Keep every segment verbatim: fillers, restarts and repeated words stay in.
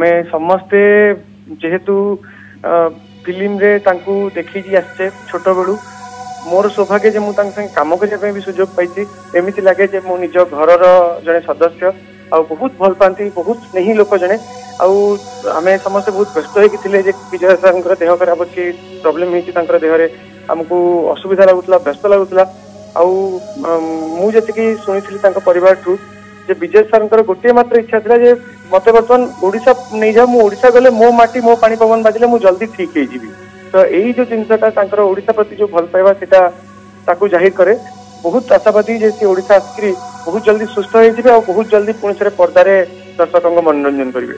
मैं समस्ते जेहेतु फिल्म रे तांकू देखी आसचे छोट बेलू मोर सौभाग्य जे मुझे संगे कम करने भी सुजोग पाई एमती लगे जे मो निज घर जड़े सदस्य आ बहुत भल पाती बहुत स्नेही लोक जड़े आम समस्ते बहुत व्यस्त होते विजय सर देह खराब अच्छी प्रोब्लेम होती देहरे आमको असुविधा लगुला व्यस्त लगुला मुझे शुणी परिवार ठू जे विजय सर गोटे मात्र इच्छा था जे मत बर्तमान ओडिशा नहीं जा ओडिशा गले मो माटी मो पानी पवन बाजिले मु जल्दी ठीक हो जीवी तो यही जो जिनसा ओडिशा प्रति जो भल पाइबा सेटा ताकू जाहिर करे बहुत आशावादी जे सी ओडिशा आसिक बहुत जल्दी सुस्थ हो बहुत जल्दी पुणी थे पर्दार दर्शकों को मनोरंजन करेंगे।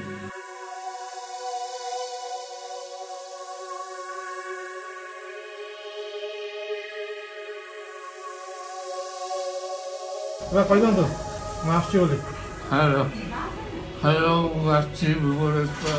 हेलो हेलो आसी भुवनेश्वर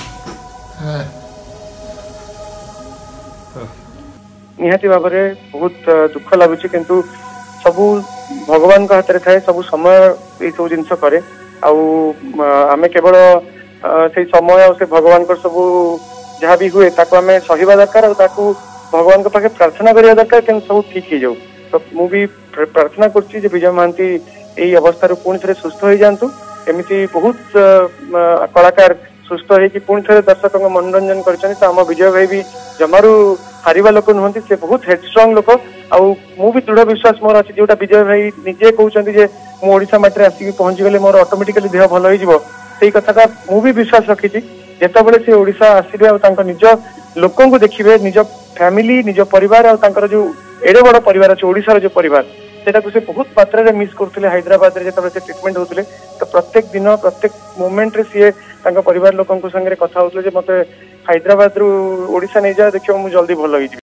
निहाती भाव में बहुत दुख लगुच किंतु सबू भगवान हाथ में थाए सब समय ये सब जिन कै आम केवल से समय से भगवान सब जहाँ भी हुए आम सहिबा दरकार और भगवान पाखे प्रार्थना करने दरकार कि सब ठीक हो जाऊ तो मुझे प्रार्थना कर विजय महांती यही अवस्था पुणी थे सुस्थ हो जातु एमती बहुत कलाकार सुस्थ हो पुणी थे दर्शकों को मनोरंजन कर विजय भाई भी जमारू हारिबा लोक नुहति से बहुत हेडस्ट्रंग लोक आउ भी दृढ़ विश्वास मोर अच्छी जोटा विजय भाई निजे कहते मो ओडिशा माटी आसिक पहुंची गले मोर ऑटोमेटिकली देह भल हो कथा मुझे विश्वास रखी जिते से ओडिशा आसबे और निज लोक देखिए निज फैमिली निज परिवार और जो एडे बड़ परिवार अच्छे ओडिशार जो परिवार सेटा से बहुत मात्रा मिस करते हैदराबाद में जो ट्रिटमेंट होते तो प्रत्येक दिन प्रत्येक मोमेंट रे सी परिवार लोक संगे कथा होते मत हैदराबाद रु ओडिशा नहीं जा देखिए मुझे जल्दी भल हो।